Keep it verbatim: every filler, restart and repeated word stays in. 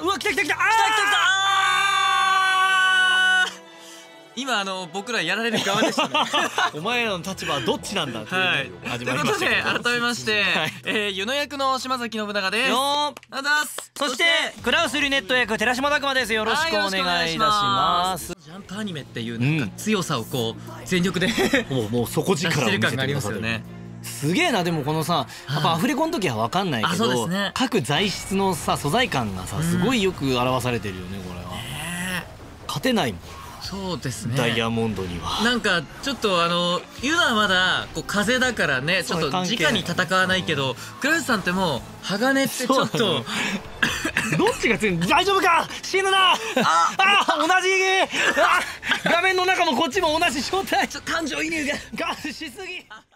うわ来た来た来た、あー来た来た来た。あー今あの僕らやられる側でしたね。 お前らの立場はどっちなんだとはいいうのを始ということまりましたけど、 で改めまして、 はいえー、湯野役の島崎信長です。 よーん。 あざっす。 そしてクラウスリュネット役寺島拓磨です。よろしくお願いいたします。 ジャンプアニメっていうなんか強さをこう全力でもうもう底出力を見せてくしてる感がありださる。 ますよね。 すげえな。でもこのさ、やっぱアフレコの時は分かんないけあそうでど、 すね各材質のさ素材感がさすごいよく表されてるよねこれは。 ね勝てないもん、 そうですね。 ダイヤモンドには。 なんかちょっとあのユナはまだこう風だからねちょっとそう関係ない直に戦わないけど、クラウスさんってもう鋼ってちょっとどっちが強い？大丈夫か？死ぬな。ああ同じあ画面の中もこっちも同じ状態。 ちょっと感情移入がガスしすぎ。